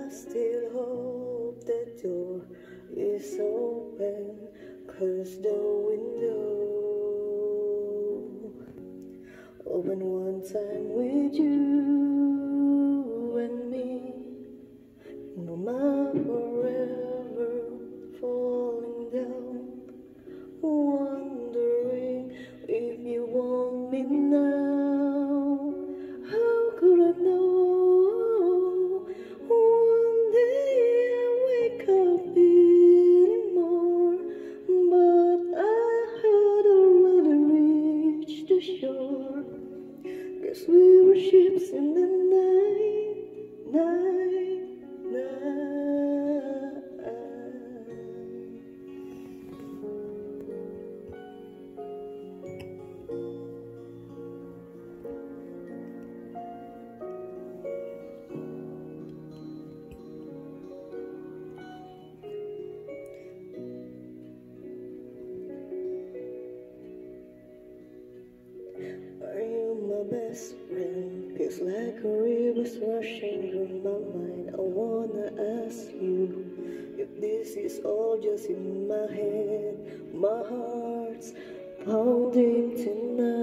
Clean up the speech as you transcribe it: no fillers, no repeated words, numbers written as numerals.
I still hope the door is open, 'cause the window open one time with you and me. No matter forever falling down, wondering if you want me now. How could I know? One day I wake up feeling more, but I had already reached the shore. Guess we were ships in the night, night, night. Are you my best friend? Feels like a river's rushing through my mind. I wanna ask you if this is all just in my head. My heart's pounding tonight.